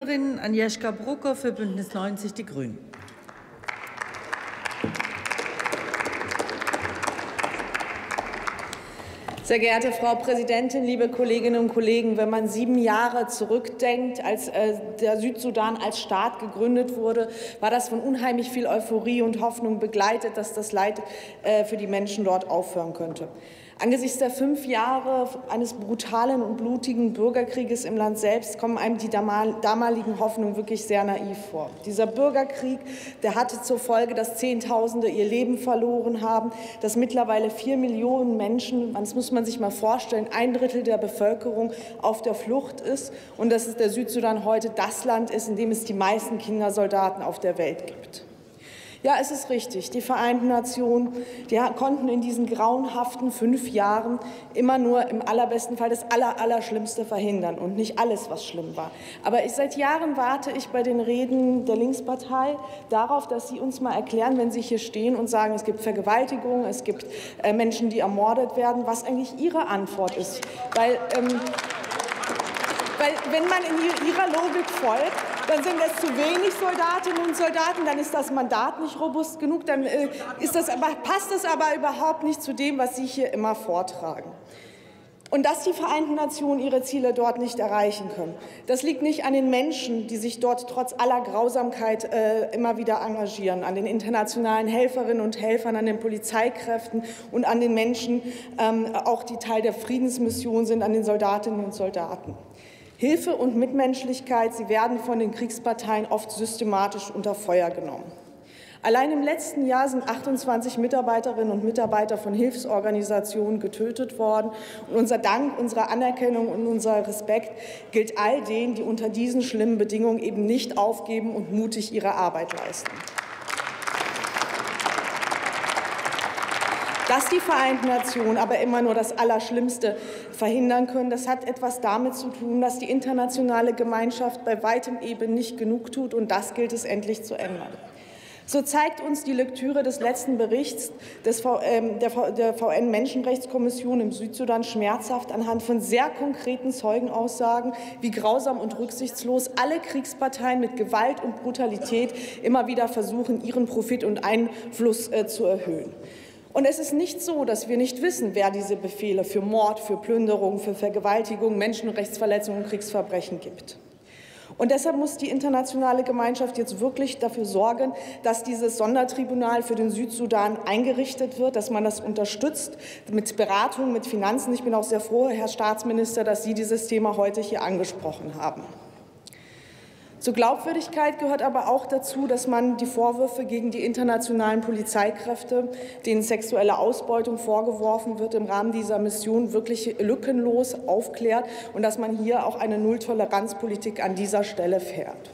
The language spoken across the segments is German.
Agnieszka Brucker für Bündnis 90 Die Grünen. Sehr geehrte Frau Präsidentin, liebe Kolleginnen und Kollegen! Wenn man 7 Jahre zurückdenkt, als der Südsudan als Staat gegründet wurde, war das von unheimlich viel Euphorie und Hoffnung begleitet, dass das Leid für die Menschen dort aufhören könnte. Angesichts der 5 Jahre eines brutalen und blutigen Bürgerkrieges im Land selbst kommen einem die damaligen Hoffnungen wirklich sehr naiv vor. Dieser Bürgerkrieg, der hatte zur Folge, dass Zehntausende ihr Leben verloren haben, dass mittlerweile 4 Millionen Menschen, das muss man sich mal vorstellen, 1/3 der Bevölkerung auf der Flucht ist und dass der Südsudan heute das Land ist, in dem es die meisten Kindersoldaten auf der Welt gibt. Ja, es ist richtig. Die Vereinten Nationen, die konnten in diesen grauenhaften 5 Jahren immer nur im allerbesten Fall das Allerschlimmste verhindern und nicht alles, was schlimm war. Aber seit Jahren warte ich bei den Reden der Linkspartei darauf, dass Sie uns mal erklären, wenn Sie hier stehen und sagen, es gibt Vergewaltigung, es gibt Menschen, die ermordet werden, was eigentlich Ihre Antwort ist. Weil wenn man in Ihrer Logik folgt, dann sind es zu wenig Soldatinnen und Soldaten, dann ist das Mandat nicht robust genug, dann passt es aber überhaupt nicht zu dem, was Sie hier immer vortragen. Und dass die Vereinten Nationen ihre Ziele dort nicht erreichen können, das liegt nicht an den Menschen, die sich dort trotz aller Grausamkeit immer wieder engagieren, an den internationalen Helferinnen und Helfern, an den Polizeikräften und an den Menschen, auch die Teil der Friedensmission sind, an den Soldatinnen und Soldaten. Hilfe und Mitmenschlichkeit, sie werden von den Kriegsparteien oft systematisch unter Feuer genommen. Allein im letzten Jahr sind 28 Mitarbeiterinnen und Mitarbeiter von Hilfsorganisationen getötet worden. Und unser Dank, unsere Anerkennung und unser Respekt gilt all denen, die unter diesen schlimmen Bedingungen eben nicht aufgeben und mutig ihre Arbeit leisten. Dass die Vereinten Nationen aber immer nur das Allerschlimmste verhindern können, das hat etwas damit zu tun, dass die internationale Gemeinschaft bei weitem eben nicht genug tut, und das gilt es endlich zu ändern. So zeigt uns die Lektüre des letzten Berichts der VN-Menschenrechtskommission im Südsudan schmerzhaft anhand von sehr konkreten Zeugenaussagen, wie grausam und rücksichtslos alle Kriegsparteien mit Gewalt und Brutalität immer wieder versuchen, ihren Profit und Einfluss zu erhöhen. Und es ist nicht so, dass wir nicht wissen, wer diese Befehle für Mord, für Plünderung, für Vergewaltigung, Menschenrechtsverletzungen und Kriegsverbrechen gibt. Und deshalb muss die internationale Gemeinschaft jetzt wirklich dafür sorgen, dass dieses Sondertribunal für den Südsudan eingerichtet wird, dass man das unterstützt mit Beratung, mit Finanzen. Ich bin auch sehr froh, Herr Staatsminister, dass Sie dieses Thema heute hier angesprochen haben. Zur Glaubwürdigkeit gehört aber auch dazu, dass man die Vorwürfe gegen die internationalen Polizeikräfte, denen sexuelle Ausbeutung vorgeworfen wird, im Rahmen dieser Mission wirklich lückenlos aufklärt und dass man hier auch eine Nulltoleranzpolitik an dieser Stelle fährt.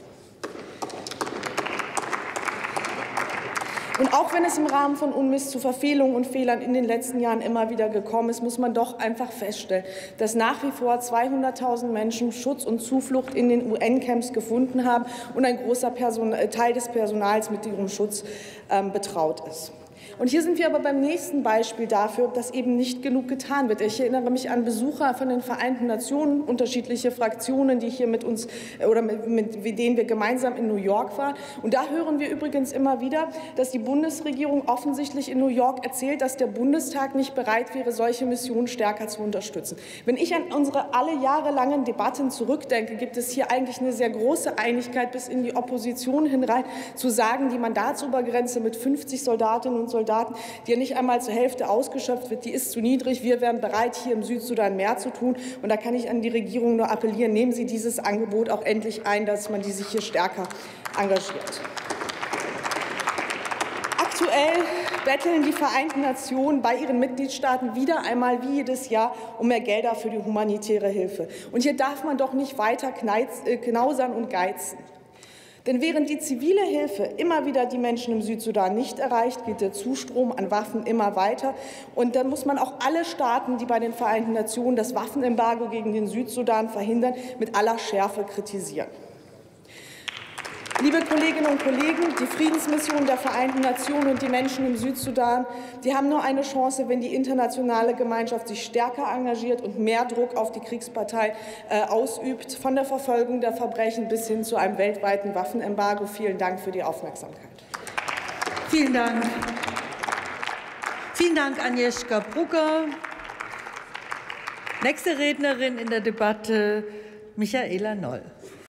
Und auch wenn es im Rahmen von UNMISS zu Verfehlungen und Fehlern in den letzten Jahren immer wieder gekommen ist, muss man doch einfach feststellen, dass nach wie vor 200.000 Menschen Schutz und Zuflucht in den UN-Camps gefunden haben und ein großer Teil des Personals mit ihrem Schutz betraut ist. Und hier sind wir aber beim nächsten Beispiel dafür, dass eben nicht genug getan wird. Ich erinnere mich an Besucher von den Vereinten Nationen, unterschiedliche Fraktionen, die hier mit uns oder mit denen wir gemeinsam in New York waren. Und da hören wir übrigens immer wieder, dass die Bundesregierung offensichtlich in New York erzählt, dass der Bundestag nicht bereit wäre, solche Missionen stärker zu unterstützen. Wenn ich an unsere alle jahrelangen Debatten zurückdenke, gibt es hier eigentlich eine sehr große Einigkeit bis in die Opposition hinein, zu sagen, die Mandatsobergrenze mit 50 Soldatinnen und Soldaten, die ja nicht einmal zur Hälfte ausgeschöpft wird, die ist zu niedrig. Wir wären bereit, hier im Südsudan mehr zu tun. Und da kann ich an die Regierung nur appellieren, nehmen Sie dieses Angebot auch endlich ein, dass man sich hier stärker engagiert. Aktuell betteln die Vereinten Nationen bei ihren Mitgliedstaaten wieder einmal wie jedes Jahr um mehr Gelder für die humanitäre Hilfe. Und hier darf man doch nicht weiter knausern und geizen. Denn während die zivile Hilfe immer wieder die Menschen im Südsudan nicht erreicht, geht der Zustrom an Waffen immer weiter. Und dann muss man auch alle Staaten, die bei den Vereinten Nationen das Waffenembargo gegen den Südsudan verhindern, mit aller Schärfe kritisieren. Liebe Kolleginnen und Kollegen, die Friedensmission der Vereinten Nationen und die Menschen im Südsudan, die haben nur eine Chance, wenn die internationale Gemeinschaft sich stärker engagiert und mehr Druck auf die Kriegspartei ausübt, von der Verfolgung der Verbrechen bis hin zu einem weltweiten Waffenembargo. Vielen Dank für die Aufmerksamkeit. Vielen Dank. Vielen Dank, Agnieszka Brugger. Nächste Rednerin in der Debatte, Michaela Noll.